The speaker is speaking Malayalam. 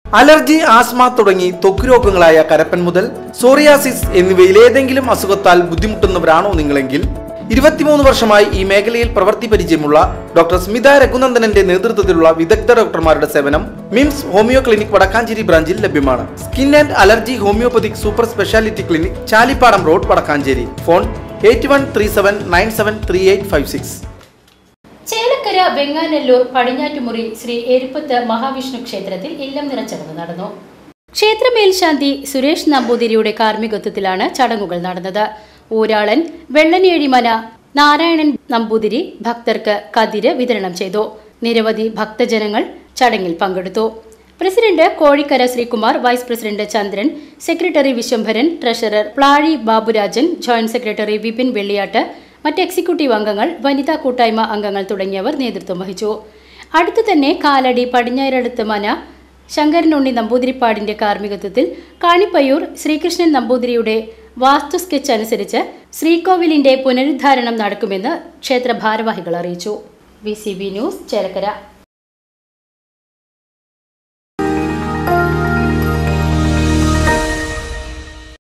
അലർജി, ആസ്മ തുടങ്ങി ത്വക്ക് രോഗങ്ങളായ കരപ്പൻ മുതൽ സോറിയാസിസ് എന്നിവയിൽ ഏതെങ്കിലും അസുഖത്താൽ ബുദ്ധിമുട്ടുന്നവരാണോ നിങ്ങളെങ്കിൽ 23 വർഷമായി ഈ മേഖലയിൽ പ്രവൃത്തി പരിചയമുള്ള ഡോക്ടർ സ്മിത രഘുനന്ദനന്റെ നേതൃത്വത്തിലുള്ള വിദഗ്ധ ഡോക്ടർമാരുടെ സേവനം മിംസ് ഹോമിയോ ക്ലിനിക് വടക്കാഞ്ചേരി ബ്രാഞ്ചിൽ ലഭ്യമാണ്. Skin and allergy homoeopathic super speciality clinic, Chalippadam road, Vadakkanchery. Phone 8137973856. Chelakkara Venganallur Padinjattumuri Shri Eruppathu Mahavishnu ക്ഷേത്രത്തിൽ ഇല്ലം നിറച്ചടങ്ങ് നടന്നു. ക്ഷേത്ര മേൽശാന്തി സുരേഷ് നമ്പൂതിരിയുടെ കാർമ്മികത്വത്തിലാണ് ചടങ്ങുകൾ നടന്നത്. ഊരാളൻ വെള്ളനേഴിമന നാരായണൻ നമ്പൂതിരി ഭക്തർക്ക് കതിര് വിതരണം ചെയ്തു. നിരവധി ഭക്തജനങ്ങൾ ചടങ്ങിൽ പങ്കെടുത്തു. President Kozhikkara Sreekumar, vice president Chandran, secretary Vishwambharan, treasurer Plazhi Baburajan, joint secretary Vipin Velliyattu, മറ്റ് എക്സിക്യൂട്ടീവ് അംഗങ്ങൾ, വനിതാ കൂട്ടായ്മ അംഗങ്ങൾ തുടങ്ങിയവർ നേതൃത്വം വഹിച്ചു. അടുത്തു തന്നെ കാലടി പടിഞ്ഞാറടുത്ത് മന ശങ്കരനുണ്ണി നമ്പൂതിരിപ്പാടിന്റെ കാർമ്മികത്വത്തിൽ കാണിപ്പയ്യൂർ ശ്രീകൃഷ്ണൻ നമ്പൂതിരിയുടെ വാസ്തു സ്കെച്ച് അനുസരിച്ച് ശ്രീകോവിലിന്റെ പുനരുദ്ധാരണം നടക്കുമെന്ന് ക്ഷേത്ര ഭാരവാഹികൾ അറിയിച്ചു. VCB news, Chelakkara.